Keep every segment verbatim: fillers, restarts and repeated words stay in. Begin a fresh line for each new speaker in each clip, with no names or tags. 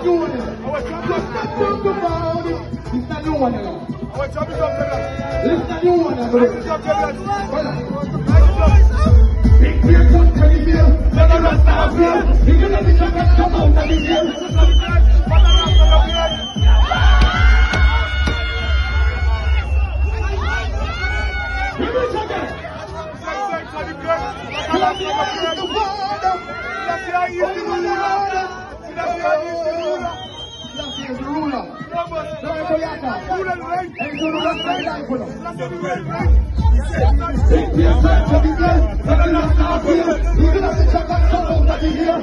doing it. Let's not talk about it. It's not new one now. It's not new one now. Big beer, one teddy beer. Let the rest of beer. You're gonna be the best come out of the year. Give it again. He's the ruler. Big beer, one teddy beer. Let the rest of beer. You're gonna be the best come out of the year.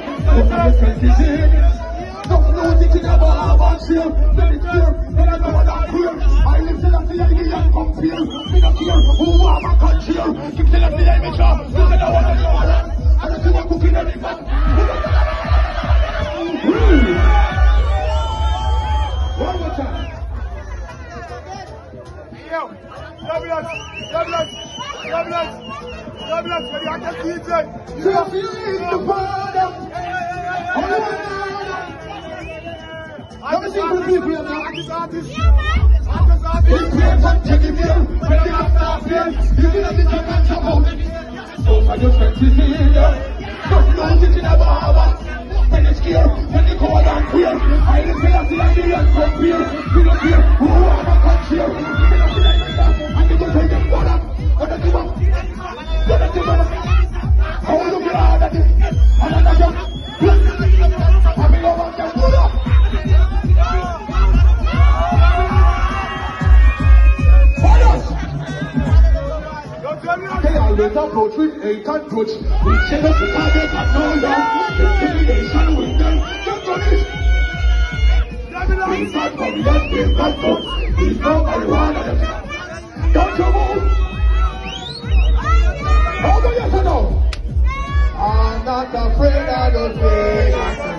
Don't know that you never have on sale. Let it clear, let it know what I'm here. I live till I see I be young compare. Me not care who I'm a country. Keep till I see I make sure. You can know what I'm doing. I don't see what cooking every man. One more time. Yo, Douglas, Douglas, Douglas, Douglas, ready? I can see it. You are feeling the bottom. Let me see the people now. Artist, artist. Artist, artist. Big beer, one teddy beer. Let the rest of beer. You're gonna be the best come out. Oh, I just can't see it. Don't know that you never have us. When it's here, when you go down queer. I live till I see I be young compare. We don't care who I'm a country. You cannot see like that. I need to take them for them. What do you want? What do you want? I want to get out of this. Another jump. I mean, I want to pull up. They always approach with eight and touch. We set up the target and no love. Intimidation with them. Just on it. Please not come here, please not come. Please not marijuana. Don't you move. Hold on, yes or no? I'm not afraid of the thing.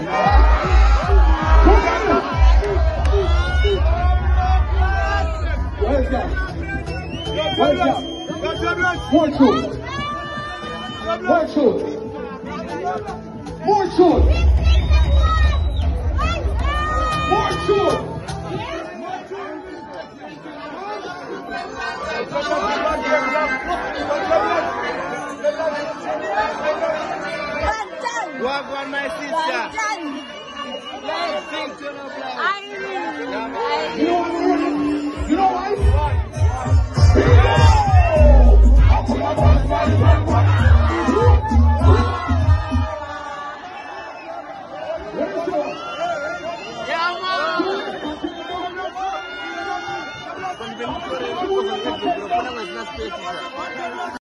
Where's that? Where's that? More shoot. More shoot. More shoot. More shoot.
Walk on my sister.
You know, you know why?
Yeah, man.